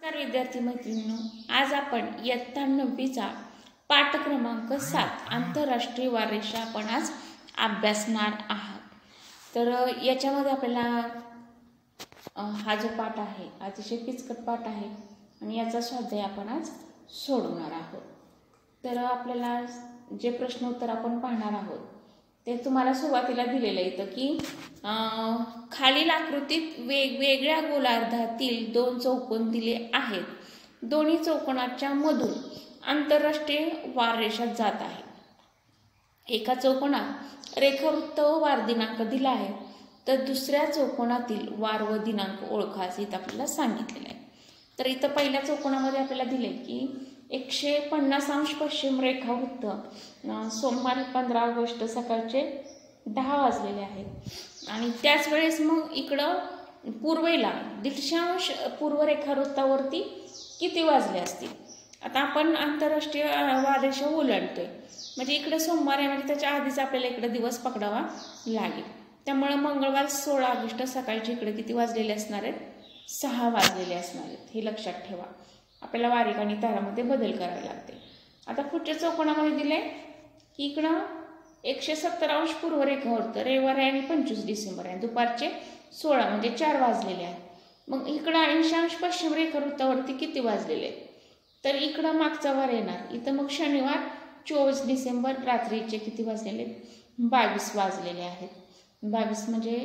नमस्कार विद्यार्थी मैत्रिणींनो, आज आपण इयत्ता 9वीचा पाठ क्रमांक 7 आंतरराष्ट्रीय वाररेषा आपण आज अभ्यासणार आहात। तर याच्यामध्ये आपल्याला हा जो पाठ आहे अतिशय किचकट पाठ आहे आणि याचा स्वाध्याय आपण आज सोडवणार आहोत। तर आपल्याला जे प्रश्न उत्तर आपण पाहणार आहोत ते तुम्हाला सुरुवातीला दिलेले आहेत की खालील आकृतीत वेगवेगळ्या गोलार्धातील दोन चौकोन दिले आहेत। दोन्ही चौकोनाच्या मधून आंतरराष्ट्रीय वाररेषा जात आहे। एका चौकोनात रेखावृत्त व वार दिनांक दिला आहे, तर दुसऱ्या चौकोनातील वार व दिनांक ओळखा असे इथं आपल्याला सांगितलेले आहे। तर इथं पहिल्या चौकोनामध्ये आपल्याला दिले की 150 अंश पश्चिम रेखावृत्त सोमवार 15 ऑगस्ट सकाळचे 10 वाजलेले आहेत आणि त्याच वेळेस मग इकडं पूर्वेला 150 अंश पूर्व रेखावृत्तावरती किती वाजले असतील। आता आपण आंतरराष्ट्रीय वाररेषा ओलांडतोय म्हणजे इकडे सोमवार आहे म्हणजे त्याच्या आधीच आपल्याला इकडे दिवस पकडावा लागेल। त्यामुळे मंगळवार 16 ऑगस्ट सकाळचे इकडे किती वाजलेले असणार आहेत, 6 वाजलेले असणार आहेत। हे लक्षात ठेवा, आपल्याला वारिक आणि तारामध्ये बदल करावे लागते। आता पुढच्या चौकोनामध्ये दिले की इकडं 170 अंश पूर्व रेखावृत्त रविवार आहे आणि 25 डिसेंबर आहे, दुपारचे 16 म्हणजे 4 वाजलेले आहेत। मग इकडं 80 अंश पश्चिम रेखावृत्तावरती किती वाजलेले, तर इकडं मागचा वार येणार। इथं मग शनिवार 24 डिसेंबर रात्रीचे किती वाजलेले, 22 वाजलेले आहेत। 22 म्हणजे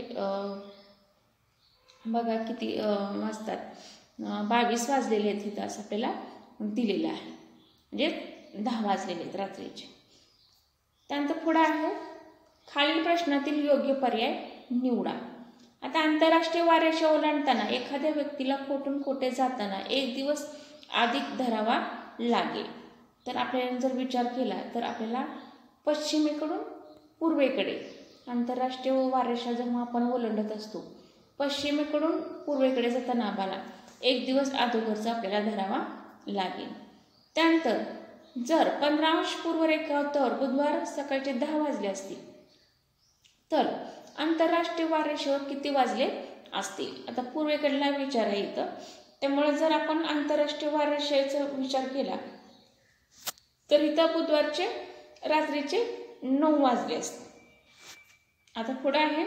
बघा किती वाजतात, 22 वाजलेले आहेत इथं असं आपल्याला दिलेलं आहे, म्हणजे 10 वाजलेले आहेत रात्रीचे। त्यानंतर पुढे आहे खालील प्रश्नातील योग्य पर्याय निवडा। आता आंतरराष्ट्रीय वाररेषा ओलांडताना एखाद्या व्यक्तीला कोठून कोठे जाताना एक दिवस अधिक धरावा लागेल। तर आपल्याला जर विचार केला तर आपल्याला पश्चिमेकडून पूर्वेकडे आंतरराष्ट्रीय वाररेषा जेव्हा आपण ओलांडत असतो पश्चिमेकडून पूर्वेकडे जाताना आम्हाला एक दिवस अगोदरचा आपल्याला धरावा लागेल। त्यानंतर जर 15 अंश पूर्व रेखावृत्तावर बुधवार सकाळचे 10 वाजले असतील तर आंतरराष्ट्रीय वाररेषेवर किती वाजले असतील। आता पूर्वेकडला विचार आहे इथं, त्यामुळे जर आपण आंतरराष्ट्रीय वाररेषेचा विचार केला तर इथं बुधवारचे रात्रीचे 9 वाजले असतील। आता पुढे आहे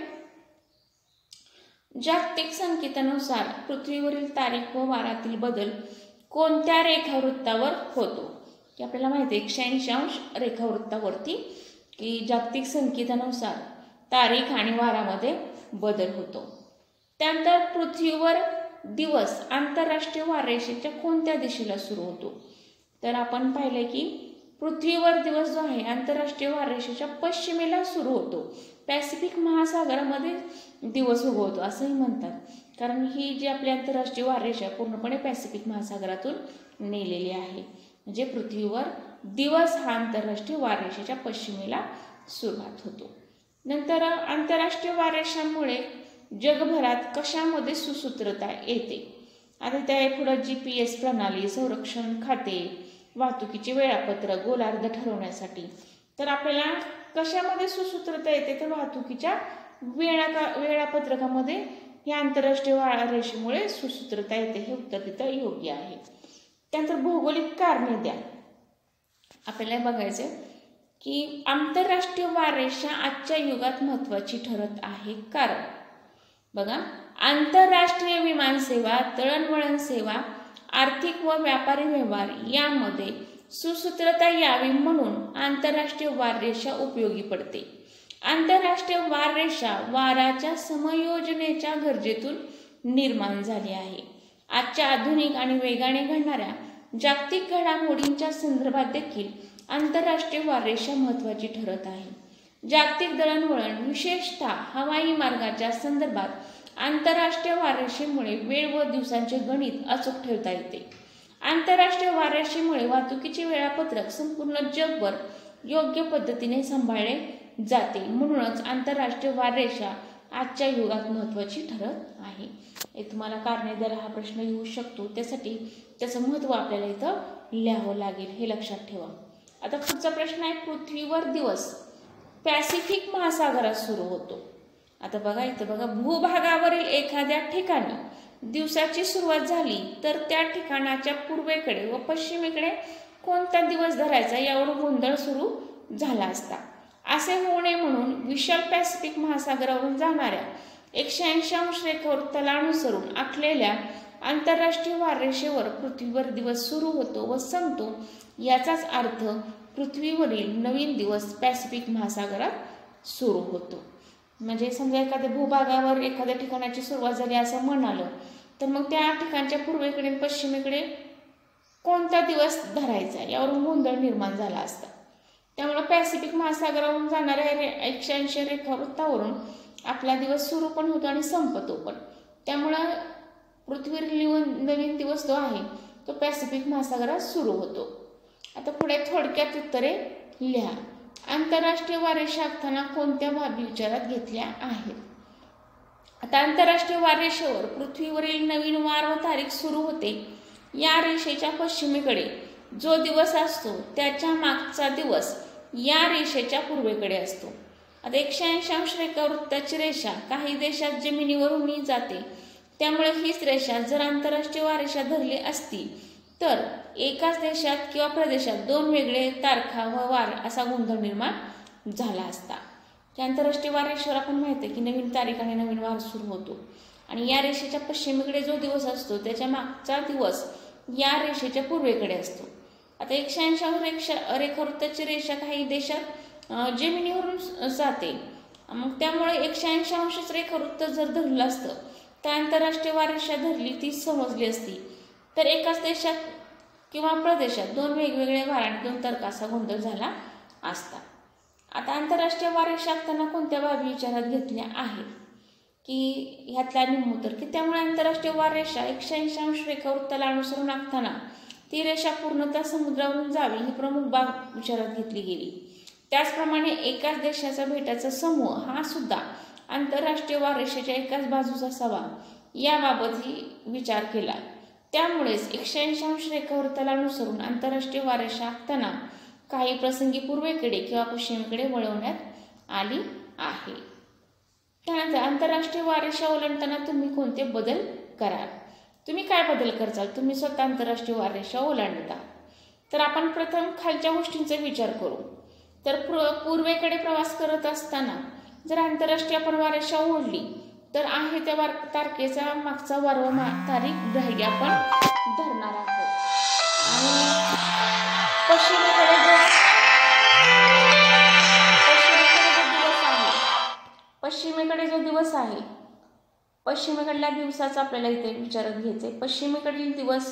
जागतिक संकेतानुसार पृथ्वीवरील तारीख व वारातील बदल कोणत्या रेखावृत्तावर होतो, की आपल्याला माहिती आहे 180 अंश रेखावृत्तावरती की जागतिक संकेतानुसार तारीख आणि वारामध्ये बदल होतो। त्यानंतर पृथ्वीवर दिवस आंतरराष्ट्रीय वाररेषेच्या कोणत्या दिशेला सुरू होतो, तर आपण पाहिले की पृथ्वीवर दिवस जो आहे आंतरराष्ट्रीय वाररेषेच्या पश्चिमेला सुरू होतो। पॅसिफिक महासागरामध्ये दिवस उगवतो असंही म्हणतात, कारण ही जी आपली आंतरराष्ट्रीय वाररेषा पूर्णपणे पॅसिफिक महासागरातून नेलेली आहे। म्हणजे पृथ्वीवर दिवस हा आंतरराष्ट्रीय वाररेषेच्या पश्चिमेला सुरुवात होतो। नंतर आंतरराष्ट्रीय वाररेषांमुळे जगभरात कशामध्ये सुसूत्रता येते। आता त्या पुढे GPS प्रणाली, संरक्षण खाते, वाहतुकीचे वेळापत्रक, गोलार्ध ठरवण्यासाठी। तर आपल्याला कशामध्ये सुसूत्रता येते, तर वाहतुकीच्या वेळापत्रकामध्ये या आंतरराष्ट्रीय वाररेषेमुळे सुसूत्रता येते। हे उत्तर तिथं योग्य आहे। त्यानंतर भौगोलिक कारणे द्या। आपल्याला बघायचं की आंतरराष्ट्रीय वाररेषा आजच्या युगात महत्त्वाची ठरत आहे, कारण बघा आंतरराष्ट्रीय विमानसेवा, दळणवळण सेवा, आर्थिक व व्यापारी व्यवहार यामध्ये सुसूत्रता यावी म्हणून आंतरराष्ट्रीय वाररेषा उपयोगी पडते। आंतरराष्ट्रीय वाररेषा वाराच्या समयोजनेच्या गरजेतून निर्माण झाली आहे। आजच्या आधुनिक आणि वेगाने घडणाऱ्या जागतिक घडामोडींच्या संदर्भात देखील आंतरराष्ट्रीय वाररेषा महत्त्वाची ठरत आहे। जागतिक दळणवळण विशेषतः हवाई मार्गाच्या संदर्भात आंतरराष्ट्रीय वाररेषेमुळे वेळ व दिवसांचे गणित अचूक ठेवता येते। आंतरराष्ट्रीय वाररेषेमुळे वाहतुकीचे वेळापत्रक संपूर्ण जगभर योग्य पद्धतीने सांभाळले जाते। म्हणूनच आंतरराष्ट्रीय वाररेषा आजच्या युगात महत्त्वाची ठरत आहे। हे तुम्हाला कारणे द्यायला हा प्रश्न येऊ शकतो, त्यासाठी त्याचं महत्त्व आपल्याला इथं लिहावं लागेल, हे लक्षात ठेवा। आता पुढचा प्रश्न आहे पृथ्वीवर दिवस पॅसिफिक महासागरात सुरू होतो। आता बघा इथं बघा भूभागावरील एखाद्या ठिकाणी दिवसाची सुरुवात झाली तर त्या ठिकाणाच्या पूर्वेकडे व पश्चिमेकडे कोणता दिवस धरायचा यावर गोंधळ सुरू झाला असता. असे होऊ नये म्हणून विशाल पॅसिफिक महासागरावरून जाणाऱ्या 180 अंश रेखावृत्ताला अनुसरून आखलेल्या आंतरराष्ट्रीय वाररेषेवर पृथ्वीवर दिवस सुरू होतो व संपतो. याचाच अर्थ पृथ्वीवरील नवीन दिवस पॅसिफिक महासागरात सुरू होतो. म्हणजे समजा एखाद्या भूभागावर एखाद्या ठिकाणाची सुरुवात झाली असं म्हणालं तर मग त्या ठिकाणच्या पूर्वेकडे पश्चिमेकडे कोणता दिवस धरायचा यावरून गोंधळ निर्माण झाला असता. त्यामुळे पॅसिफिक महासागरावरून जाणाऱ्या 180 रेखावृत्तावरून आपला दिवस सुरू पण होतो आणि संपतो पण. त्यामुळं पृथ्वीवरील नवीन दिवस जो आहे तो पॅसिफिक महासागरात सुरू होतो. आता पुढे थोडक्यात उत्तरे लिहा. आंतरराष्ट्रीय वाररेषा आखताना कोणत्या बाबी विचारात घेतल्या आहेत? आता आंतरराष्ट्रीय वाररेषेवर पृथ्वीवरील नवीन वार व तारीख सुरू होते. या रेषेच्या पश्चिमेकडे जो दिवस असतो त्याच्या मागचा दिवस या रेषेच्या पूर्वेकडे असतो. आता 180 अंश रेखावृत्ताची रेषा काही देशात जमिनीवरून जाते. त्यामुळे हीच रेषा जर आंतरराष्ट्रीय वाररेषा धरली असती तर एकाच देशात किंवा प्रदेशात दोन वेगळे तारखा व वार असा गोंधळ निर्माण झाला असता. त्या आंतरराष्ट्रीय वाररेषेवर आपण माहिती आहे की नवीन तारीख आणि नवीन वार सुरू होतो आणि या रेषेच्या पश्चिमेकडे जो दिवस असतो त्याच्या मागचा दिवस या रेषेच्या पूर्वेकडे असतो. आता 180 अंश रेखावृत्ताची रेषा काही देशात जमिनीवरून जाते. मग त्यामुळे 180 अंश रेखावृत्त जर धरलं असतं तर आंतरराष्ट्रीय वाररेषा धरली ती समजली असती तर एकाच देशात किंवा प्रदेशात दोन वेगवेगळे वार आणि दोन तारखा असा गोंधळ झाला असता. आता आंतरराष्ट्रीय वाररेषा आखताना कोणत्या बाबी विचारात घेतल्या आहेत की ह्यातला निम्मूतर की त्यामुळे आंतरराष्ट्रीय वाररेषा 180 अंश रेखावृत्ताला अनुसरून आखताना ती रेषा पूर्णतः समुद्रावरून जावी ही प्रमुख बाब विचारात घेतली गेली. त्याचप्रमाणे एकाच देशाचा बेटाचा समूह हा सुद्धा आंतरराष्ट्रीय वाररेषेच्या एकाच बाजूचा असावा याबाबतही विचार केला. त्यामुळेच 180 अंश रेखावृत्ताला अनुसरून आंतरराष्ट्रीय वाररेषा आखताना काही प्रसंगी पूर्वेकडे किंवा पश्चिमेकडे वळवण्यात आली आहे. त्यानंतर आंतरराष्ट्रीय वाररेषा ओलांडताना तुम्ही कोणते बदल कराल? तुम्ही काय बदल करचाल? तुम्ही स्वतः आंतरराष्ट्रीय वाररेषा ओलांडता तर आपण प्रथम खालच्या गोष्टींचा विचार करू. तर पूर्वेकडे प्रवास करत असताना जर आंतरराष्ट्रीय आपण वाररेषा ओढली तर आहे त्या तारखेचा मागचा वार व तारीख ग्राह्य आपण धरणार आहोत. आणि पश्चिमेकडे जो दिवस आहे पश्चिमेकडल्या दिवसाचा आपल्याला इथे विचारात घ्यायचंय. पश्चिमेकडील दिवस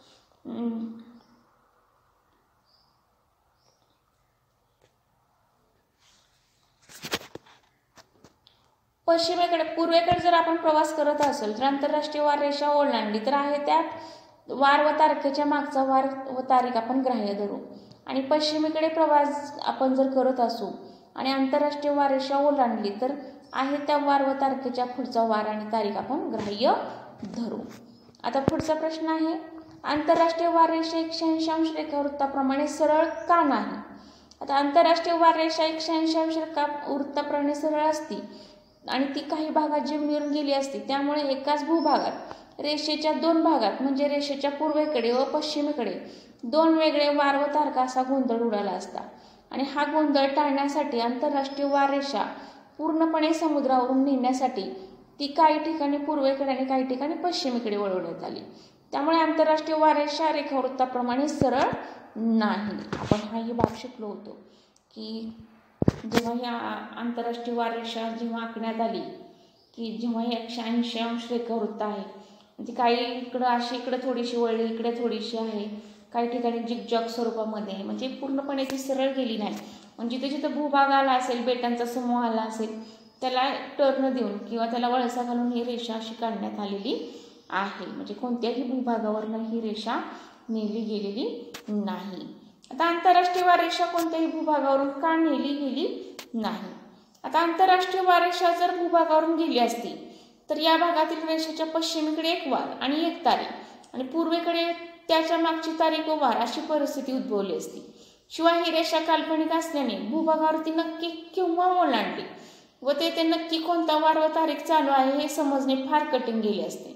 पूर्वेकडे जर आपण प्रवास करत असेल तर आंतरराष्ट्रीय वाररेषा ओलांडली तर आहे त्या वार व तारखेच्या मागचा वार व तारीख आपण ग्राह्य धरू. आणि पश्चिमेकडे प्रवास आपण जर करत असू आणि आंतरराष्ट्रीय वाररेषा ओलांडली तर आहे त्या वार व तारखेच्या पुढचा वार आणि तारीख आपण ग्राह्य धरू. आता पुढचा प्रश्न आहे आंतरराष्ट्रीय वाररेषा 180 अंश रेखावृत्ताप्रमाणे सरळ का नाही? आता आंतरराष्ट्रीय वाररेषा 180 अंश रेखावृत्ताप्रमाणे सरळ असती आणि ती काही भागात जमिनीवरून गेली असती. त्यामुळे एकाच भूभागात रेषेच्या दोन भागात म्हणजे रेषेच्या पूर्वेकडे व पश्चिमेकडे दोन वेगळे वार व तारखा असा गोंधळ उडाला असता. आणि हा गोंधळ टाळण्यासाठी आंतरराष्ट्रीय वाररेषा पूर्णपणे समुद्रावरून नेण्यासाठी ती काही ठिकाणी पूर्वेकडे आणि काही ठिकाणी पश्चिमेकडे वळवण्यात आली. त्यामुळे आंतरराष्ट्रीय वाररेषा रेखावृत्ताप्रमाणे सरळ नाही. आपण हाही भाग शिकलो होतो की जेव्हा ही आंतरराष्ट्रीय वाररेषा जेव्हा आखण्यात आली की जेव्हा ही 180 अंश रेखावृत्त आहे म्हणजे काही इकडं अशी इकडे थोडीशी वळली इकडे थोडीशी आहे काही ठिकाणी जिगजॅग स्वरूपामध्ये म्हणजे पूर्णपणे ती सरळ गेली नाही. म्हणजे जिथं भूभाग आला असेल बेटांचा समूह आला असेल त्याला टर्न देऊन किंवा त्याला वळसा घालून ही रेषा अशी काढण्यात आलेली आहे. म्हणजे कोणत्याही भूभागावरनं ही रेषा नेली गेलेली नाही. आता आंतरराष्ट्रीय वाररेषा कोणत्याही भूभागावरून का नेली गेली नाही? आता आंतरराष्ट्रीय वाररेषा जर भूभागावरून गेली असती तर या भागातील रेषेच्या पश्चिमेकडे एक वार आणि एक तारीख आणि पूर्वेकडे त्याच्या मागची तारीख व वार अशी परिस्थिती उद्भवली असती. शिवाय ही रेषा काल्पनिक असल्याने भूभागावरती नक्की केव्हा ओलांडली व ते नक्की कोणता वार व तारीख चालू आहे हे समजणे फार कठीण गेले असते.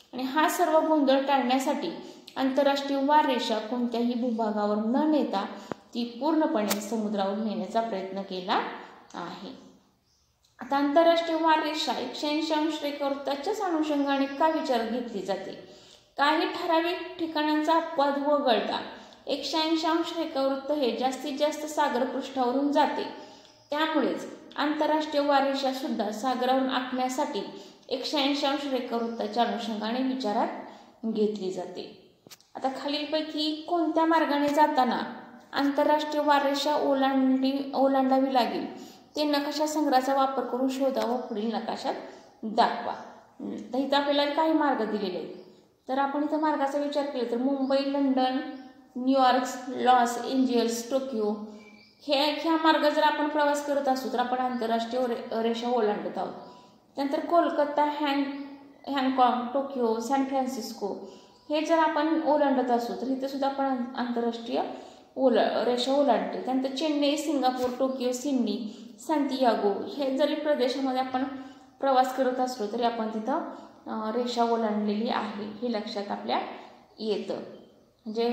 आणि हा सर्व गोंधळ टाळण्यासाठी आंतरराष्ट्रीय वाररेषा कोणत्याही भूभागावर न नेता ती पूर्णपणे समुद्रावर नेण्याचा प्रयत्न केला आहे. आता आंतरराष्ट्रीय वाररेषा 180 अंश रेखावृत्ताच्याच अनुषंगाने का विचारात घेतली जाते? काही ठराविक ठिकाणांचा अपवाद वगळता 180 अंश रेखावृत्त हे जास्तीत जास्त सागरपृष्ठावरून जाते. त्यामुळेच आंतरराष्ट्रीय वाररेषा सुद्धा सागरावरून आखण्यासाठी 180 अंश रेखावृत्ताच्या अनुषंगाने विचारात घेतली जाते. आता खालीलपैकी कोणत्या मार्गाने जाताना आंतरराष्ट्रीय वाररेषा ओलांडावी लागेल ते नकाशा संग्रहाचा वापर करून शोधा व पुढील नकाशात दाखवा. तर इथं आपल्याला काही मार्ग दिलेले आहेत. तर आपण इथं मार्गाचा विचार केला तर Mumbai, London, New York, Los Angeles, Tokyo ह्या मार्ग जर आपण प्रवास करत असू तर आपण आंतरराष्ट्रीय रेषा ओलांडत आहोत. त्यानंतर Kolkata, Hong Kong, Tokyo, San Francisco हे जर आपण ओलांडत असू तर इथं सुद्धा आपण आंतरराष्ट्रीय रेषा ओलांडतो. त्यानंतर Chennai, Singapore, Tokyo, Sydney, Santiago हे जरी प्रदेशामध्ये आपण प्रवास करत असलो तरी आपण तिथं रेषा ओलांडलेली आहे हे लक्षात आपल्या येतं. म्हणजे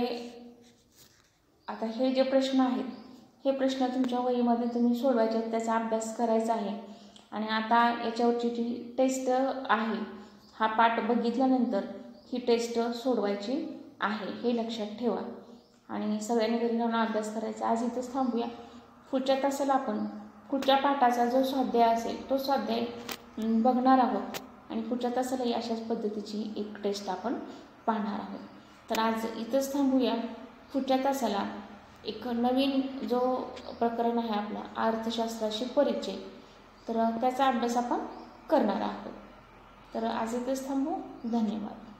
आता हे जे प्रश्न आहेत हे प्रश्न तुमच्या वहीमध्ये तुम्ही सोडवायचे आहेत, त्याचा अभ्यास करायचा आहे. आणि आता याच्यावरची जी टेस्ट आहे हा पाठ बघितल्यानंतर ही टेस्ट सोडवायची आहे हे लक्षात ठेवा. आणि सगळ्यांनी घरी जाऊन अभ्यास करायचा. आज इथंच थांबूया. पुढच्या तासाला आपण पुढच्या पाठाचा जो स्वाध्याय असेल तो स्वाध्याय बघणार आहोत आणि पुढच्या तासालाही अशाच पद्धतीची एक टेस्ट आपण पाहणार आहोत. तर आज इथंच थांबूया. पुढच्या तासाला एक नवीन जो प्रकरण आहे आपला अर्थशास्त्राशी परिचय, तर त्याचा अभ्यास आपण करणार आहोत. तर आज इथंच थांबू. धन्यवाद.